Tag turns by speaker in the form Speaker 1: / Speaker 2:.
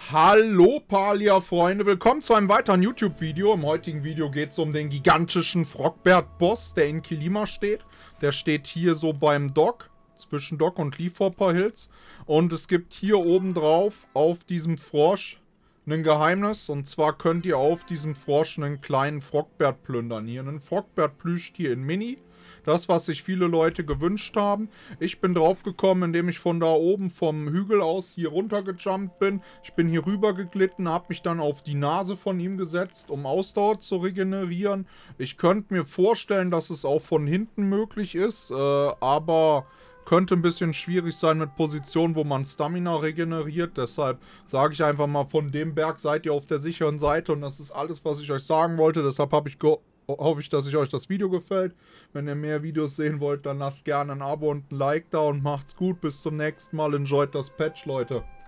Speaker 1: Hallo Palia-Freunde, willkommen zu einem weiteren YouTube-Video. Im heutigen Video geht es um den gigantischen Frogbert-Boss, der in Kilima steht. Der steht hier so beim Dock, zwischen Dock und Leafhopper Hills. Und es gibt hier oben drauf auf diesem Frosch ein Geheimnis. Und zwar könnt ihr auf diesem Frosch einen kleinen Frogbert plündern. Hier einen Frogbert-Plüschtier in Mini. Das, was sich viele Leute gewünscht haben. Ich bin drauf gekommen, indem ich von da oben vom Hügel aus hier runter gejumpt bin. Ich bin hier rüber geglitten, habe mich dann auf die Nase von ihm gesetzt, um Ausdauer zu regenerieren. Ich könnte mir vorstellen, dass es auch von hinten möglich ist, aber könnte ein bisschen schwierig sein mit Positionen, wo man Stamina regeneriert. Deshalb sage ich einfach mal, von dem Berg seid ihr auf der sicheren Seite und das ist alles, was ich euch sagen wollte. Deshalb hoffe ich, dass euch das Video gefällt. Wenn ihr mehr Videos sehen wollt, dann lasst gerne ein Abo und ein Like da und macht's gut. Bis zum nächsten Mal. Enjoyt das Patch, Leute.